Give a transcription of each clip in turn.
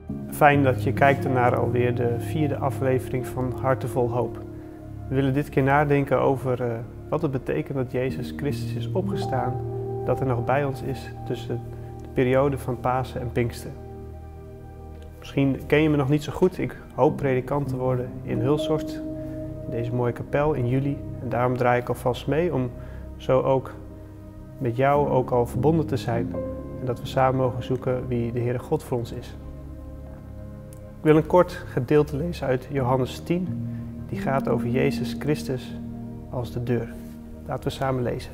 Fijn dat je kijkt naar alweer de 4e aflevering van Harten vol Hoop. We willen dit keer nadenken over wat het betekent dat Jezus Christus is opgestaan, dat hij nog bij ons is tussen de periode van Pasen en Pinksteren. Misschien ken je me nog niet zo goed. Ik hoop predikant te worden in Hulshorst, in deze mooie kapel in juli. En daarom draai ik alvast mee om zo ook met jou ook al verbonden te zijn. En dat we samen mogen zoeken wie de Heere God voor ons is. Ik wil een kort gedeelte lezen uit Johannes 10. Die gaat over Jezus Christus als de deur. Laten we samen lezen.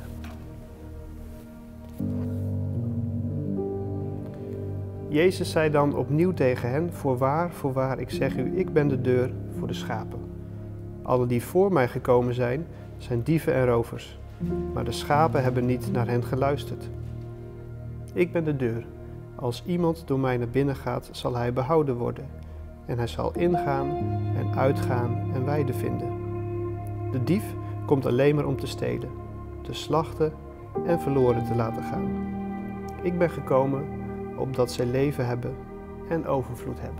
Jezus zei dan opnieuw tegen hen: voorwaar, ik zeg u, ik ben de deur voor de schapen. Alle die voor mij gekomen zijn, zijn dieven en rovers. Maar de schapen hebben niet naar hen geluisterd. Ik ben de deur. Als iemand door mij naar binnen gaat, zal hij behouden worden. En hij zal ingaan en uitgaan en weide vinden. De dief komt alleen maar om te stelen, te slachten en verloren te laten gaan. Ik ben gekomen opdat zij leven hebben en overvloed hebben.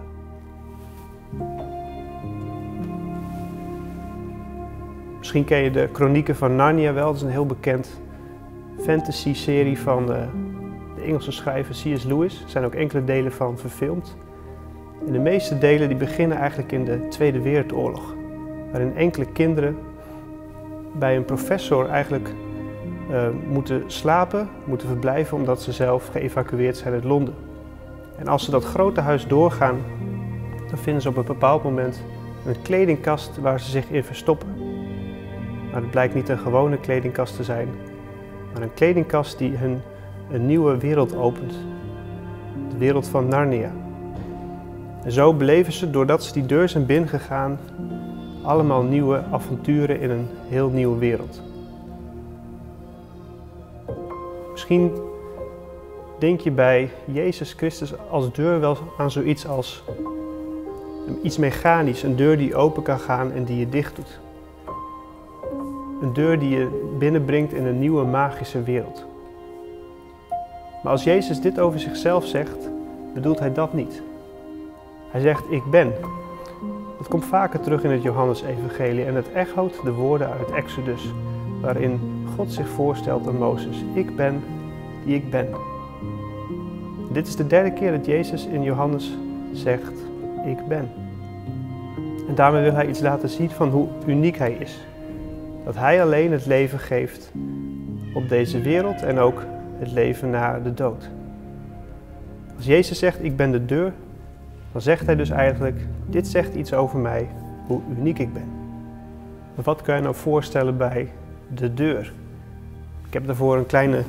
Misschien ken je de Kronieken van Narnia wel. Dat is een heel bekend fantasy-serie van de Engelse schrijver C.S. Lewis. Er zijn ook enkele delen van verfilmd. En de meeste delen die beginnen eigenlijk in de Tweede Wereldoorlog. Waarin enkele kinderen bij een professor eigenlijk moeten slapen, moeten verblijven omdat ze zelf geëvacueerd zijn uit Londen. En als ze dat grote huis doorgaan, dan vinden ze op een bepaald moment een kledingkast waar ze zich in verstoppen. Maar het blijkt niet een gewone kledingkast te zijn, maar een kledingkast die hun een nieuwe wereld opent. De wereld van Narnia. En zo beleven ze, doordat ze die deur zijn binnengegaan, allemaal nieuwe avonturen in een heel nieuwe wereld. Misschien denk je bij Jezus Christus als deur wel aan zoiets als iets mechanisch. Een deur die open kan gaan en die je dicht doet. Een deur die je binnenbrengt in een nieuwe magische wereld. Maar als Jezus dit over zichzelf zegt, bedoelt hij dat niet. Hij zegt, ik ben. Dat komt vaker terug in het Johannes-evangelie en het echoot de woorden uit Exodus, waarin God zich voorstelt aan Mozes. Ik ben die ik ben. Dit is de 3e keer dat Jezus in Johannes zegt, ik ben. En daarmee wil hij iets laten zien van hoe uniek hij is. Dat hij alleen het leven geeft op deze wereld en ook het leven na de dood. Als Jezus zegt, ik ben de deur, dan zegt hij dus eigenlijk, dit zegt iets over mij, hoe uniek ik ben. Maar wat kan je nou voorstellen bij de deur? Ik heb daarvoor een kleine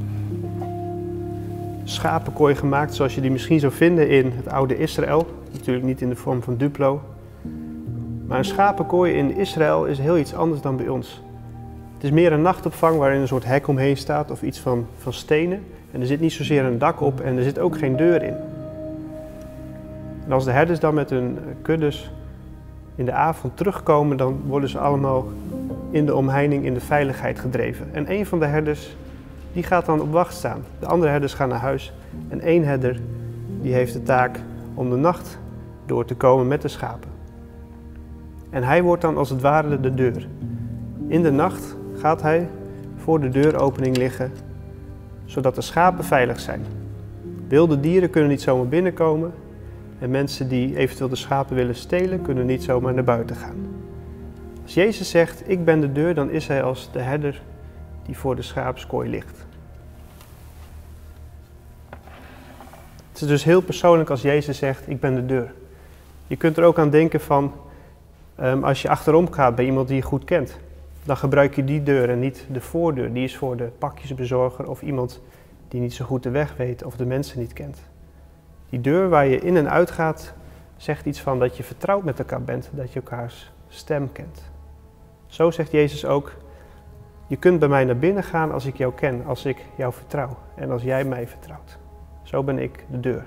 schapenkooi gemaakt, zoals je die misschien zou vinden in het oude Israël. Natuurlijk niet in de vorm van Duplo. Maar een schapenkooi in Israël is heel iets anders dan bij ons. Het is meer een nachtopvang waarin een soort hek omheen staat of iets van stenen. En er zit niet zozeer een dak op en er zit ook geen deur in. En als de herders dan met hun kuddes in de avond terugkomen, dan worden ze allemaal in de omheining in de veiligheid gedreven. En een van de herders die gaat dan op wacht staan. De andere herders gaan naar huis. En één herder die heeft de taak om de nacht door te komen met de schapen. En hij wordt dan als het ware de deur. In de nacht gaat hij voor de deuropening liggen, zodat de schapen veilig zijn. Wilde dieren kunnen niet zomaar binnenkomen. En mensen die eventueel de schapen willen stelen, kunnen niet zomaar naar buiten gaan. Als Jezus zegt, ik ben de deur, dan is hij als de herder die voor de schaapskooi ligt. Het is dus heel persoonlijk als Jezus zegt, ik ben de deur. Je kunt er ook aan denken van, als je achterom gaat bij iemand die je goed kent, dan gebruik je die deur en niet de voordeur. Die is voor de pakjesbezorger of iemand die niet zo goed de weg weet of de mensen niet kent. Die deur waar je in en uit gaat, zegt iets van dat je vertrouwd met elkaar bent, dat je elkaars stem kent. Zo zegt Jezus ook, je kunt bij mij naar binnen gaan als ik jou ken, als ik jou vertrouw en als jij mij vertrouwt. Zo ben ik de deur.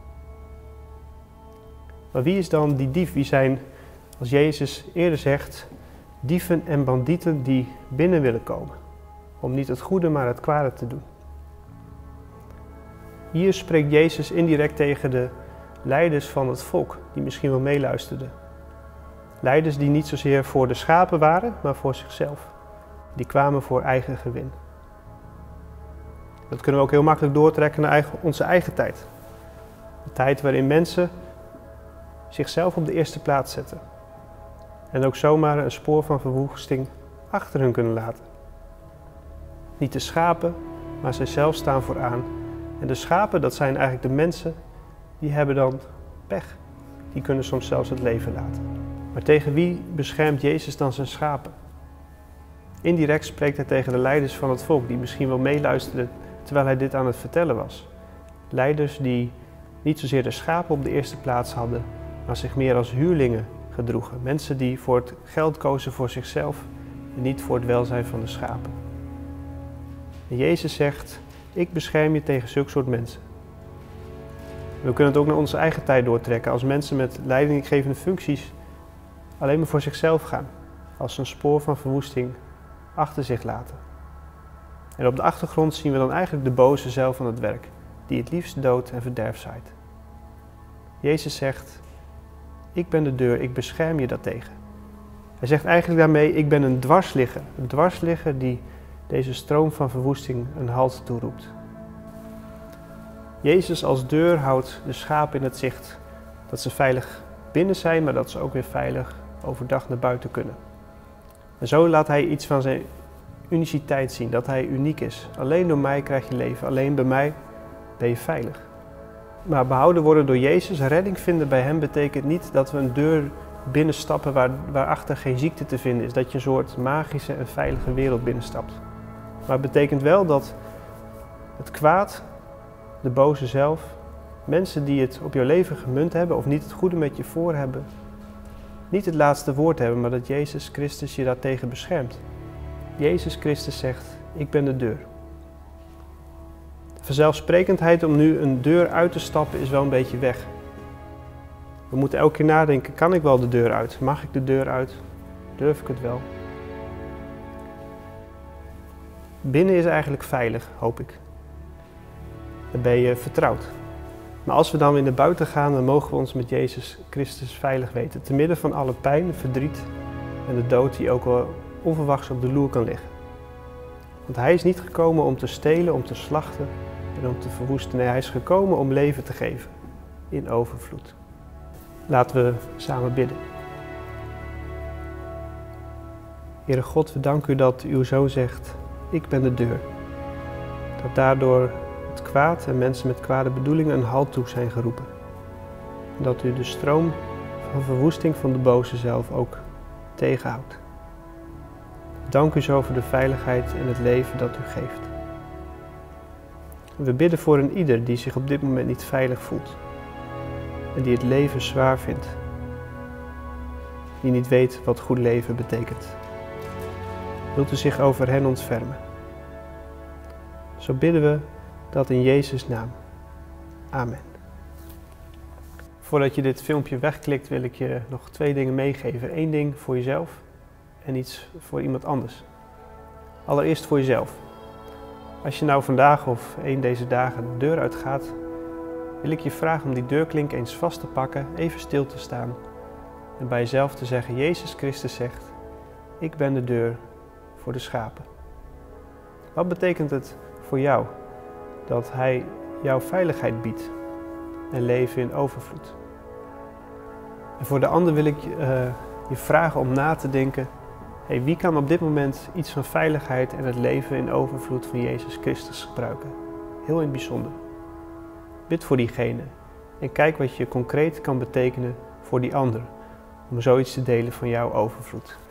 Maar wie is dan die dief? Wie zijn, als Jezus eerder zegt, dieven en bandieten die binnen willen komen, om niet het goede maar het kwade te doen? Hier spreekt Jezus indirect tegen de leiders van het volk die misschien wel meeluisterden. Leiders die niet zozeer voor de schapen waren, maar voor zichzelf. Die kwamen voor eigen gewin. Dat kunnen we ook heel makkelijk doortrekken naar onze eigen tijd. Een tijd waarin mensen zichzelf op de eerste plaats zetten. En ook zomaar een spoor van verwoesting achter hun kunnen laten. Niet de schapen, maar zijzelf staan vooraan. En de schapen, dat zijn eigenlijk de mensen, die hebben dan pech. Die kunnen soms zelfs het leven laten. Maar tegen wie beschermt Jezus dan zijn schapen? Indirect spreekt hij tegen de leiders van het volk, die misschien wel meeluisterden terwijl hij dit aan het vertellen was. Leiders die niet zozeer de schapen op de eerste plaats hadden, maar zich meer als huurlingen gedroegen. Mensen die voor het geld kozen voor zichzelf en niet voor het welzijn van de schapen. En Jezus zegt, ik bescherm je tegen zulke soort mensen. We kunnen het ook naar onze eigen tijd doortrekken als mensen met leidinggevende functies alleen maar voor zichzelf gaan, als ze een spoor van verwoesting achter zich laten. En op de achtergrond zien we dan eigenlijk de boze zelf aan het werk, die het liefst dood en verderf zaait. Jezus zegt, ik ben de deur, ik bescherm je daartegen. Hij zegt eigenlijk daarmee, ik ben een dwarsligger die deze stroom van verwoesting een halt toeroept. Jezus als deur houdt de schapen in het zicht, dat ze veilig binnen zijn, maar dat ze ook weer veilig overdag naar buiten kunnen. En zo laat hij iets van zijn uniciteit zien, dat hij uniek is. Alleen door mij krijg je leven, alleen bij mij ben je veilig. Maar behouden worden door Jezus, redding vinden bij hem, betekent niet dat we een deur binnenstappen waarachter geen ziekte te vinden is. Dat je een soort magische en veilige wereld binnenstapt. Maar het betekent wel dat het kwaad, de boze zelf, mensen die het op jouw leven gemunt hebben of niet het goede met je voor hebben, niet het laatste woord hebben, maar dat Jezus Christus je daartegen beschermt. Jezus Christus zegt, ik ben de deur. De vanzelfsprekendheid om nu een deur uit te stappen is wel een beetje weg. We moeten elke keer nadenken, kan ik wel de deur uit? Mag ik de deur uit? Durf ik het wel? Binnen is eigenlijk veilig, hoop ik. Dan ben je vertrouwd. Maar als we dan weer naar buiten gaan, dan mogen we ons met Jezus Christus veilig weten. Te midden van alle pijn, verdriet en de dood die ook wel onverwachts op de loer kan liggen. Want hij is niet gekomen om te stelen, om te slachten en om te verwoesten. Nee, hij is gekomen om leven te geven in overvloed. Laten we samen bidden. Heere God, we danken u dat uw Zoon zegt, ik ben de deur. Dat daardoor het kwaad en mensen met kwade bedoelingen een halt toe zijn geroepen. En dat u de stroom van verwoesting van de boze zelf ook tegenhoudt. Dank u zo voor de veiligheid en het leven dat u geeft. We bidden voor een ieder die zich op dit moment niet veilig voelt. En die het leven zwaar vindt. Die niet weet wat goed leven betekent. Wilt u zich over hen ontfermen? Zo bidden we dat in Jezus' naam. Amen. Voordat je dit filmpje wegklikt wil ik je nog 2 dingen meegeven. 1 ding voor jezelf en iets voor iemand anders. Allereerst voor jezelf. Als je nou vandaag of een deze dagen de deur uitgaat, wil ik je vragen om die deurklink eens vast te pakken, even stil te staan en bij jezelf te zeggen, Jezus Christus zegt, ik ben de deur voor de schapen. Wat betekent het voor jou dat Hij jouw veiligheid biedt en leven in overvloed? En voor de ander wil ik je vragen om na te denken, wie kan op dit moment iets van veiligheid en het leven in overvloed van Jezus Christus gebruiken? Heel in het bijzonder. Bid voor diegene en kijk wat je concreet kan betekenen voor die ander om zoiets te delen van jouw overvloed.